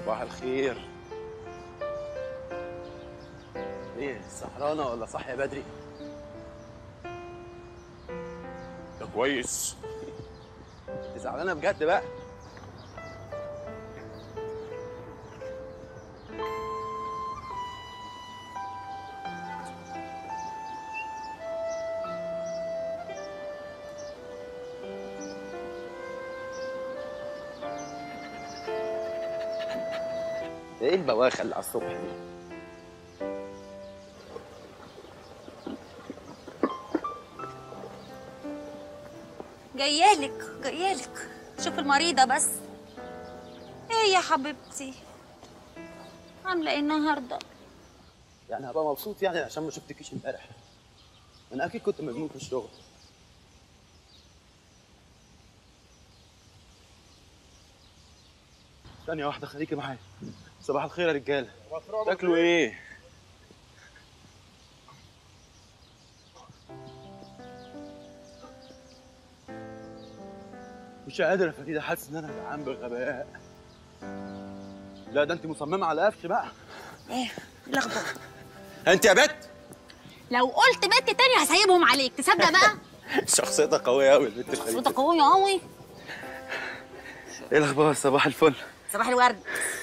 صباح الخير. ايه سهرانه ولا صاحيه بدري؟ ده كويس. انت زعلانه بجد بقى؟ ايه البواخه اللي على الصبح دي؟ جايالك شوف المريضة بس. ايه يا حبيبتي عاملة ايه النهاردة؟ يعني هبقى مبسوط يعني عشان ما شفتكيش امبارح. انا اكيد كنت مجنون في الشغل. ثانية واحدة خليكي معايا. صباح الخير يا رجالة. تاكلوا ايه؟ مش قادر يا فريدة، حاسس ان انا جعان بغباء. لا ده انت مصممة على قفش بقى. ايه لخبطة. انت يا بت لو قلت بنت تاني هسيبهم عليك، تصدق بقى؟ شخصيتها قوية قوي البت فريدة. شخصيتها قوية قوي. ايه الاخبار؟ صباح الفل. صباح الورد.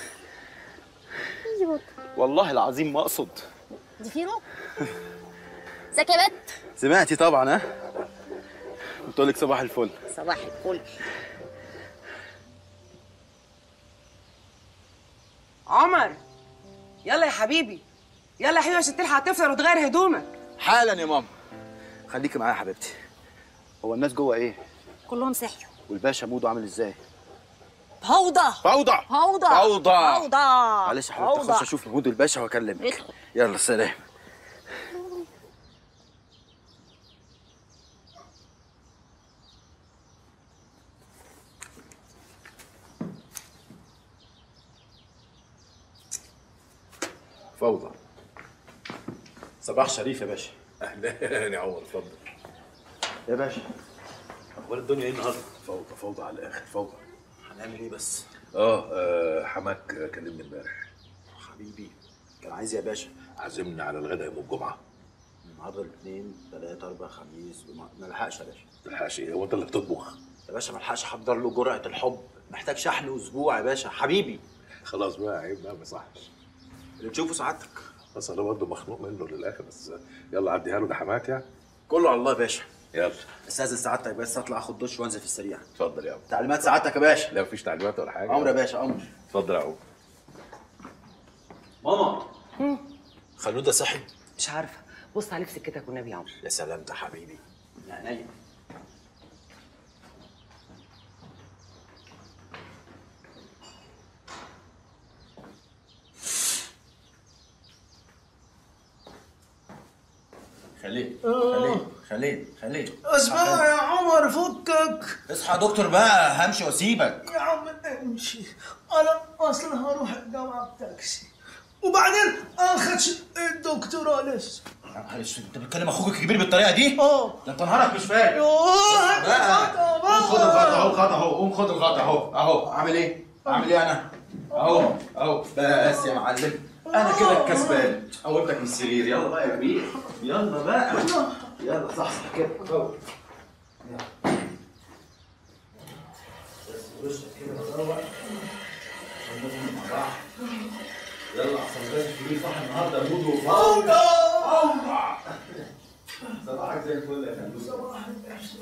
والله العظيم ما اقصد. زفيرو ازيك يا بت؟ سمعتي طبعا ها؟ قلت لك صباح الفل. صباح الفل. عمر يلا يا حبيبي، يلا يا حبيبي عشان تلحق تفطر وتغير هدومك حالا يا ماما. خليكي معايا يا حبيبتي. هو الناس جوه ايه؟ كلهم صحيوا. والباشا موده عامل ازاي؟ فوضى فوضى فوضى فوضى. فوضى. معلش يا حبيبتي اخش اشوف مود الباشا واكلمك. ادخل. يلا سلام. فوضى. صباح شريف يا باشا. اهلا يا عمر، اتفضل. يا باشا اخبار الدنيا ايه النهارده؟ فوضى فوضى على الاخر، فوضى. هنعمل ايه بس؟ حماك كلمني امبارح. حبيبي كان عايز يا باشا عزمنا على الغداء يوم الجمعه. النهارده الاثنين ثلاثة أربعة خميس ما لحقش يا باشا. ما تلحقش ايه؟ هو انت اللي بتطبخ؟ يا باشا ما لحقش احضر له جرعة الحب، محتاج شحن اسبوع يا باشا حبيبي. خلاص بقى، عيب بقى، ما يصحش. اللي تشوفه سعادتك. بس انا برضه مخنوق منه للاخر، بس يلا عديها له، ده حماك يعني. كله على الله يا باشا. يلا استاذن سعادتك بس اطلع اخد دش وانزل في السريع. اتفضل يا عم. تعليمات سعادتك يا باشا. لا مفيش تعليمات ولا حاجه. امر يا باشا امر. اتفضل يا عم. ماما خلوده صحي؟ مش عارفه، بص عليه في سكتك والنبي يا عمر. يا سلام ده حبيبي. يا عينيا. خليه اسمع يا عمر فكك. اصحى يا دكتور بقى، همشي واسيبك. يا عم امشي، انا اصلا هروح الجامعه بتاكسي وبعدين اخدش الدكتوراه لسه. معلش انت بتكلم اخوك الكبير بالطريقه دي؟ اه ده انت نهارك مش فاهم. يوه قوم خد الغطا اهو، قوم خد الغطا اهو. اعمل ايه انا؟ اهو بس يا معلم، انا كده الكسبان. قومتك من السرير، يلا بقى يا كبير، يلا بقى، يلا صحصح كده اهو. بس وشك كده مروق عشان ناكل مع بعض. يلا احسن الراجل الكبير صح النهارده موده وفوضى. صباحك زي الفل يا فندم. صباح القشطه.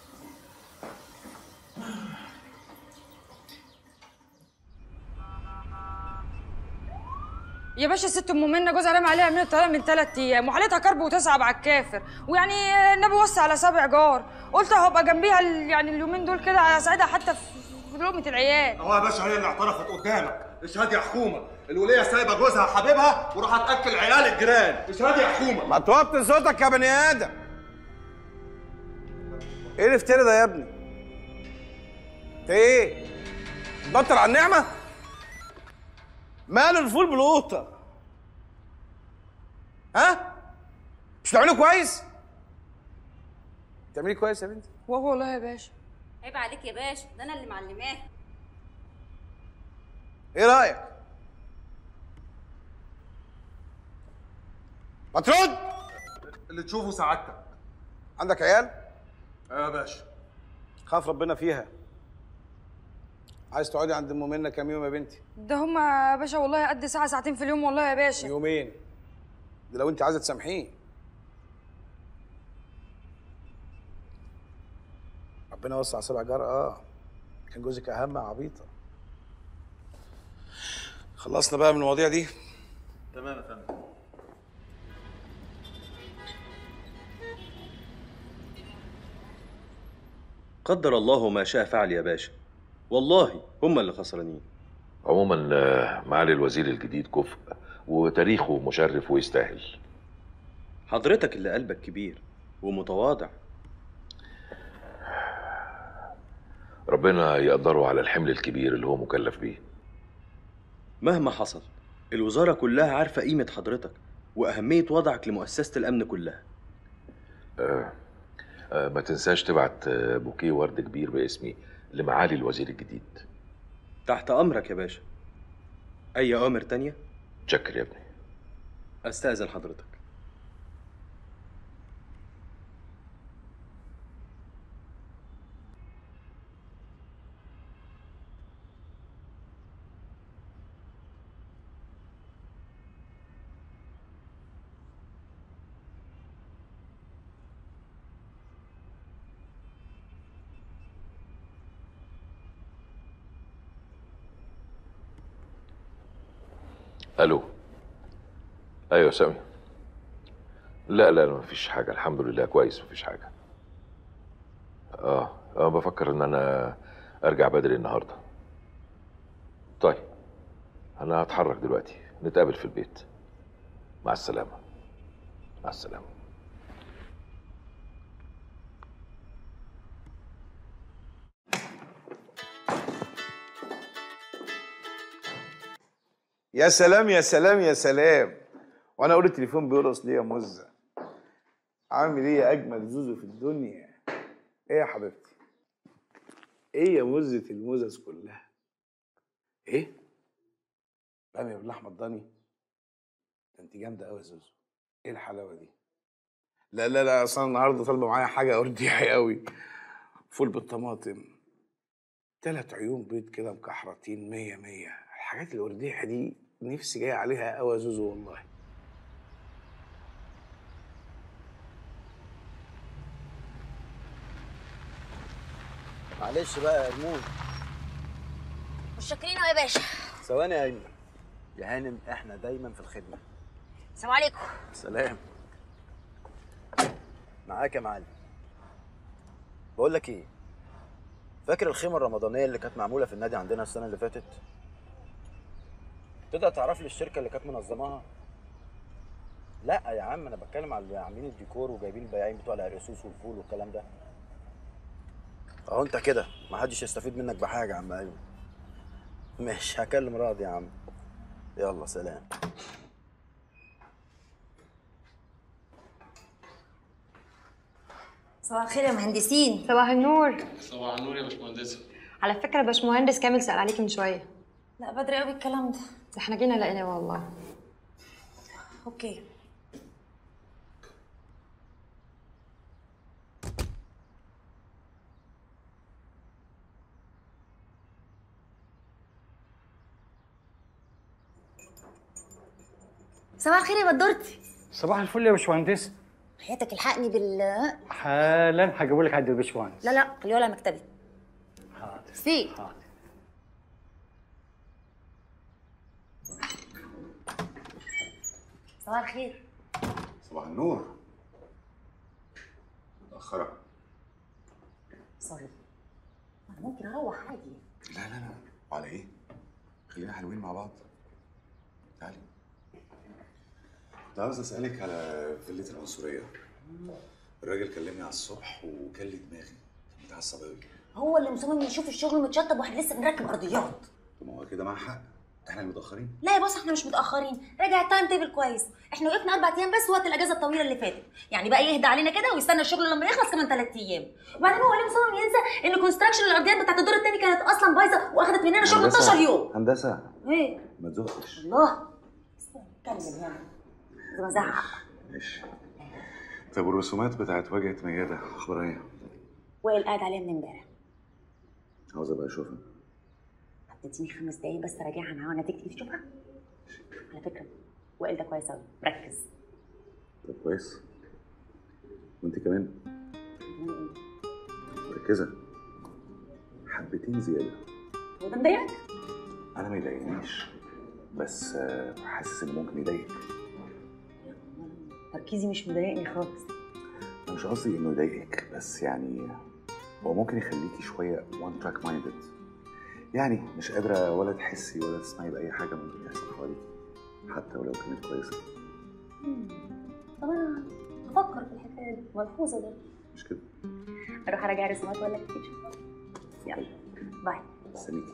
يا باشا ست ام منى جوزها رمى عليها من الطلاق من 3 ايام وحالتها كرب وتصعب على الكافر، ويعني النبي وصى على سابع جار، قلت هبقى جنبيها يعني اليومين دول كده اساعدها حتى في لقمه العيال. اهو يا باشا هي اللي اعترفت قدامك. اشهد يا حكومه، الوليه سايبه جوزها حبيبها وراح تاكل عيال الجيران. اشهد يا حكومه. ما توطي صوتك يا بني ادم. ايه الافتراء ده يا ابني؟ انت ايه؟ بطل على النعمه؟ ماله الفول بالقوطه؟ ها؟ مش بتعمليه كويس؟ بتعمليه كويس يا بنتي؟ والله يا باشا. عيب عليك يا باشا، ده انا اللي معلماه. ايه رايك؟ ما ترد. اللي تشوفه سعادتك. عندك عيال؟ يا باشا. خاف ربنا فيها. عايز تقعدي عند ام منى كام يوم يا بنتي؟ ده هما يا باشا والله قد ساعة ساعتين في اليوم والله يا باشا. يومين ده لو انت عايزه تسامحيه. ربنا وسع سبع جار. كان جوزك اهم يا عبيطه. خلصنا بقى من المواضيع دي. تمام يا فندم. قدر الله ما شاء فعل يا باشا، والله هم اللي خسرانين. عموما معالي الوزير الجديد كفء وتاريخه مشرف ويستاهل. حضرتك اللي قلبك كبير ومتواضع. ربنا يقدره على الحمل الكبير اللي هو مكلف بيه. مهما حصل الوزارة كلها عارفة قيمة حضرتك وأهمية وضعك لمؤسسة الأمن كلها. ما تنساش تبعت بوكيه ورد كبير باسمي لمعالي الوزير الجديد. تحت أمرك يا باشا. أي أوامر تانية؟ تشكر يا ابني. أستأذن حضرتك. الو. ايوه سامي. لا مفيش حاجه الحمد لله كويس مفيش حاجه. بفكر ان انا ارجع بدري النهارده. طيب انا هتحرك دلوقتي نتقابل في البيت. مع السلامه. مع السلامه. يا سلام يا سلام يا سلام. وانا اقول التليفون بيرقص ليه يا مزه؟ عامل ايه يا اجمل زوزو في الدنيا؟ ايه يا حبيبتي؟ ايه يا مزه المزز كلها؟ ايه؟ باميه باللحمه الضاني؟ ده انت جامده قوي يا زوزو. ايه الحلاوه دي؟ لا اصلا النهارده طالبه معايا حاجه ارديحي قوي. فول بالطماطم، 3 عيون بيض كده مكحرتين 100 100. الحاجات الارديحه دي نفسي جاي عليها قوي يا زوزو والله. معلش بقى يا هرمون. متشكرين يا باشا. ثواني يا هانم. يا هانم احنا دايما في الخدمه. السلام عليكم. سلام. معاك يا معلم. بقول لك ايه، فاكر الخيمه الرمضانيه اللي كانت معموله في النادي عندنا السنه اللي فاتت؟ تقدر تعرف لي الشركه اللي كانت منظماها؟ لا يا عم انا بتكلم على اللي عاملين الديكور وجايبين البياعين بتوع العرقسوس والفول والكلام ده. اهو انت كده محدش يستفيد منك بحاجه يا عم. ايوه ماشي هكلم راضي يا عم. يلا سلام. صباح الخير يا مهندسين. صباح النور. صباح النور يا باشمهندسه. على فكره باشمهندس كامل سأل عليك من شويه. لا بدري قوي الكلام ده. احنا جينا لقيناه والله. اوكي. صباح الخير يا بدورتي. صباح الفل يا باشمهندس. حياتك الحقني بال حالا هجيبه لك عند الباشمهندس. لا خليه على مكتبي. حاضر. سي. حاضر. صباح الخير. صباح النور. متأخرة. سوري. انا ممكن اروح عادي. لا على ايه؟ خلينا حلوين مع بعض. تعالي. كنت عاوز اسألك على فيلة العنصرية. الراجل كلمني على الصبح وكل دماغي، متعصب قوي. هو اللي مصمم يشوف الشغل متشطب واحنا لسه بنركب ارضيات. طب ما هو كده معاه حق، احنا متأخرين. لا يا بص احنا مش متأخرين، راجع التايم تيبل كويس، احنا وقفنا 4 ايام بس وقت الاجازة الطويلة اللي فاتت، يعني بقى يهدى علينا كده ويستنى الشغل لما يخلص كمان 3 ايام، وبعدين هو ليه مصمم ينسى ان كونستراكشن الارضيات بتاعت الدور الثاني كانت اصلا بايظة واخدت مننا شغل 12 يوم. هندسة ايه؟ ما تزقش. الله اتكلم يعني زي ما زعق. ماشي. طب والرسومات بتاعت واجهة ميادة اخبارها ايه؟ وائل قاعد عليها من امبارح. عاوز ابقى اشوفها. هتديني 5 دقايق بس راجعها معاها وانا تكتب تشوفها. على فكره وائل ده كويس قوي، ركز. طب كويس. وانت كمان مركزة حبتين زيادة. هو ده مضايقك؟ انا ما يضايقنيش، بس حاسس ان ممكن يضايقك. تركيزي مش مضايقني خالص. انا مش قصدي انه يضايقك، بس يعني هو ممكن يخليكي شويه وان تراك مايندد، يعني مش قادره ولا تحسي ولا تسمعي باي حاجه ممكن تحصل حواليكي حتى ولو كانت كويسه. طب انا افكر في الحكايه دي، ملحوظه ده. مش كده؟ اروح اراجع رسومات ولا كتير. يلا باي. استنيكي.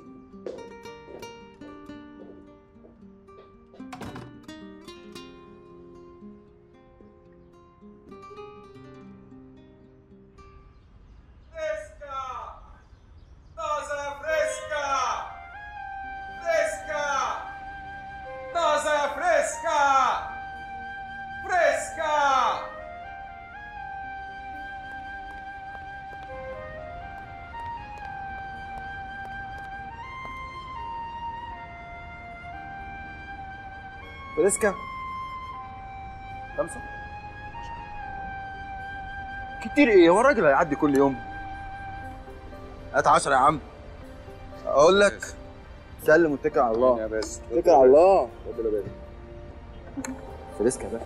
فريسكا 5 كتير ايه؟ هو الراجل هيعدي كل يوم؟ هات 10 يا عم. اقول لك سلم واتكل على الله. يا باشا اتكل على الله. ربنا يبارك. فريسكا يا باشا.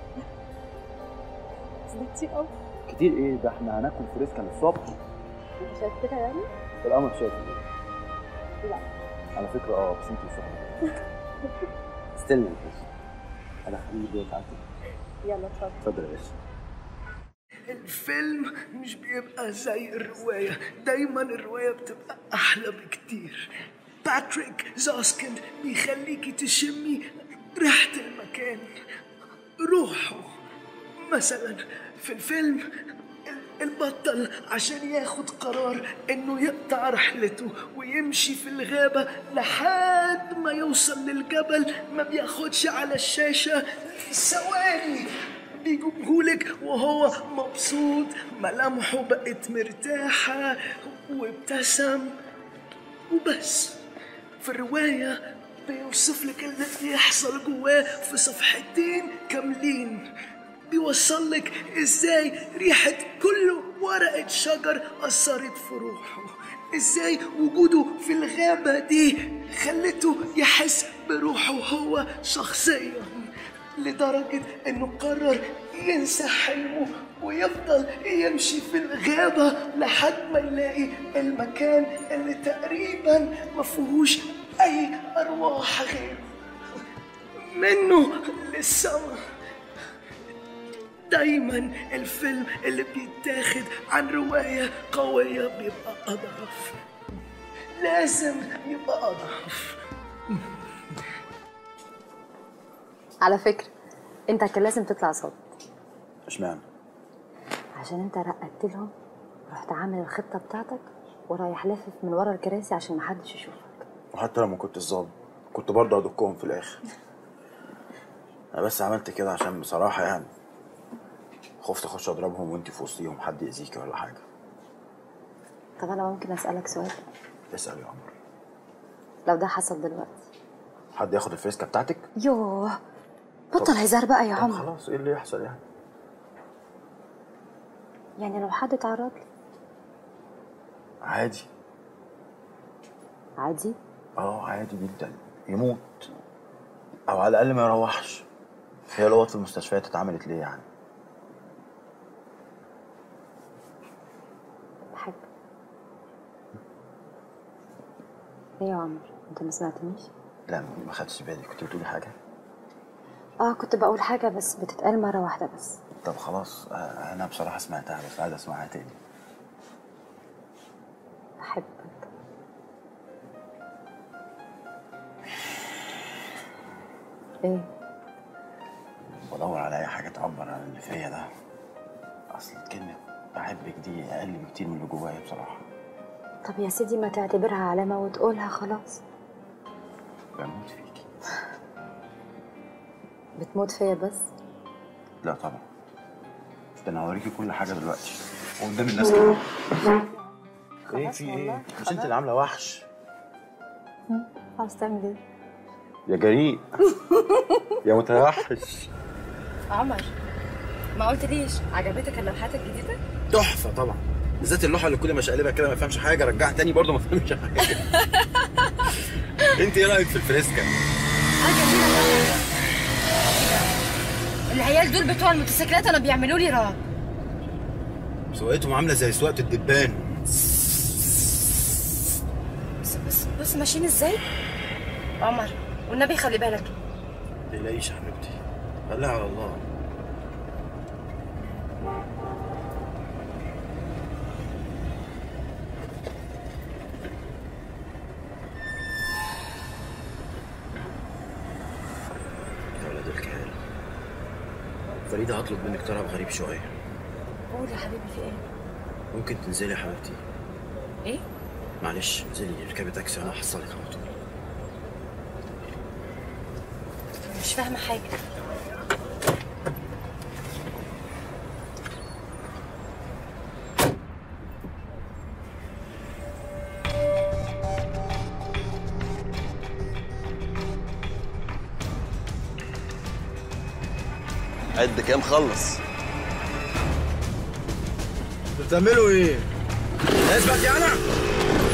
ده كتير قوي. كتير ايه؟ ده احنا هناكل فريسكا للصبح. انت شايف كده يعني؟ القمر شايف. لا على فكره بس انت صح. استنى يا باشا. انا حبيبي تعالى. يلا اتفضل. اتفضل يا باشا. الفيلم مش بيبقى زي الرواية، دايما الرواية بتبقى أحلى بكتير. باتريك زاسكند بيخليكي تشمي ريحة المكان، روحه. مثلا في الفيلم البطل عشان ياخد قرار انه يقطع رحلته ويمشي في الغابة لحد ما يوصل للجبل، ما بياخدش على الشاشة ثواني، بيجيبهولك وهو مبسوط، ملامحه بقت مرتاحة وابتسم وبس. في الرواية بيوصف لك اللي بيحصل جواه في صفحتين كاملين، بيوصل لك ازاي ريحة كل ورقة شجر أثرت في روحه، ازاي وجوده في الغابة دي خلته يحس بروحه هو شخصيا، لدرجة انه قرر ينسى حلمه ويفضل يمشي في الغابة لحد ما يلاقي المكان اللي تقريبا مفيهوش اي ارواح غيره، منه للسما. دايما الفيلم اللي بيتاخد عن رواية قوية بيبقى أضعف، لازم يبقى أضعف. على فكرة انت كان لازم تطلع صوت. اشمعنى؟ عشان انت رقدت لهم، رحت عامل الخطة بتاعتك ورايح لافف من ورا الكراسي عشان محدش يشوفك. وحتى لما كنت الظابط كنت برضه هدكهم في الآخر. أنا بس عملت كده عشان بصراحة يعني خفت اخش اضربهم وانت في وسطيهم حد يأذيكي ولا حاجة. طب انا ممكن اسألك سؤال؟ اسأل يا عمر. لو ده حصل دلوقتي حد ياخد الفريسكا بتاعتك؟ يوه بطل هزار بقى يا عمر. خلاص ايه اللي يحصل يعني؟ يعني لو حد اتعرض لي عادي. عادي؟ عادي جدا، يموت او على الاقل ما يروحش. هي الوقت في المستشفيات اتعملت ليه يعني؟ بحب. ايه يا عمر انت ما سمعتنيش؟ لا ما خدتش بالي. كنت بتقولي حاجة؟ كنت بقول حاجة بس بتتقال مرة واحدة بس. طب خلاص انا بصراحة سمعتها بس عايز اسمعها تاني. بحبك. ايه؟ بدور على اي حاجة تعبر عن اللي فيا ده. اصل كلمة بحبك دي اقل بكتير من اللي جوايا بصراحة. طب يا سيدي ما تعتبرها علامة وتقولها خلاص. بموت فيكي. بتموت فيا بس؟ لا طبعا. ده انا هوريكي كل حاجه دلوقتي وقدام الناس كمان. ايه في ايه؟ مش انت اللي عامله وحش؟ عاوز تعمل ايه؟ يا جريء يا متوحش. عمر ما قلتليش عجبتك اللوحات الجديده؟ تحفه طبعا، بالذات اللوحه اللي كل ما شقلبها كده ما يفهمش حاجه رجعها تاني برضه ما فهمش حاجه. انت ايه رايك في الفريسكا؟ جميله. العيال دول بتوع الموتوسيكلات انا بيعملوا لي رعب. سواقتهم عامله زي سواقه الدبان. بص ماشيين ازاي؟ عمر والنبي خلي بالك. ما تقلقيش يا حبيبتي، خليها على الله. يا ولاد الكلب، فريدة هطلب منك طلب غريب شوية. قول يا حبيبي في ايه؟ ممكن تنزلي يا حبيبتي؟ ايه؟ معلش انزلي اركبي تاكسي وانا هحصلك على طول. مش فاهمه حاجه. قد كام خلص؟ بتعملوا ايه؟ اثبت يا انا.